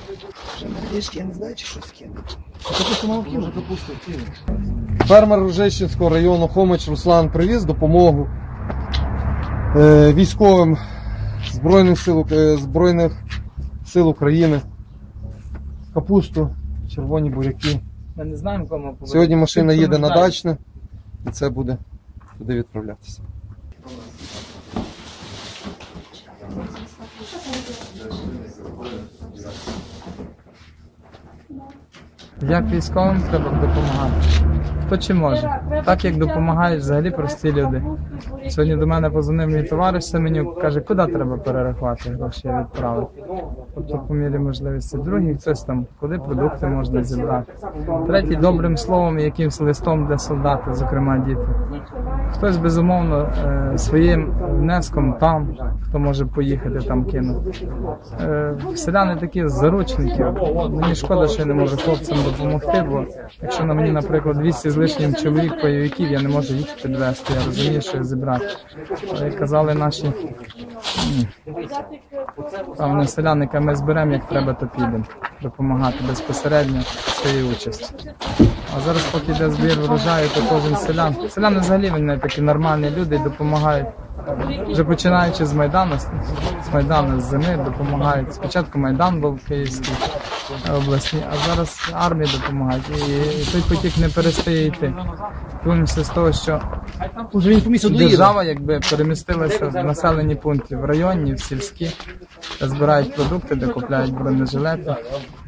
Я не знаю, чи щось кине. Фермер Ружищенського району Хомич Руслан привіз допомогу військовим Збройних сил України. Капусту, червоні буряки. Ми не знаємо, кому повинні. Сьогодні машина їде на Дачне і це буде туди відправлятися. Як військовим треба допомагати? Хто чи може? Так як допомагають взагалі прості люди. Сьогодні до мене позвонив мій товариш Семенюк, каже, куди треба перерахувати гроші, я відправив. Тобто по мірі можливості. Другий хтось там, куди продукти можна зібрати. Третій добрим словом, якимсь листом для солдата, зокрема діти. Хтось, безумовно, своїм внеском там, хто може поїхати там кинути. Селяни такі заручники. Мені шкода, що я не можу хлопцям допомогти, бо якщо на мені, наприклад, 200 з лишнім чоловік бойовиків, я не можу їх підвести, я розумію, що їх зібрати. Але казали наші селяники, ми зберемо, як треба, то підемо. Допомагати безпосередньо своєю участю. А зараз, поки йде збір врожаю, то кожен селян. Селяни взагалі вони такі нормальні люди і допомагають. Вже починаючи з Майдану, з зими допомагають. Спочатку Майдан був в Київській області, а зараз армія допомагає. І той потік не перестає йти. Дивимося з того, що держава якби перемістилася в населені пункти, в районні, в сільські, де збирають продукти, де купляють бронежилети.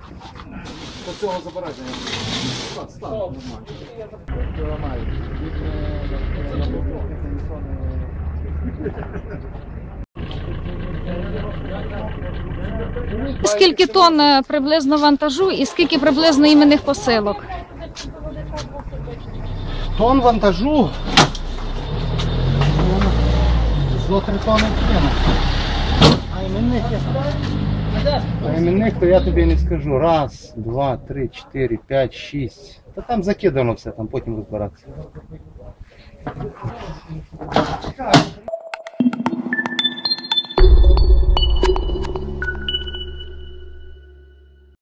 Скільки тонн приблизно вантажу і скільки приблизно іменних посилок? Тонн вантажу. Зо 3 тонни кине. А іменних то я тобі не скажу. 1, 2, 3, 4, 5, 6. Та там закидано все, там потім розбиратися.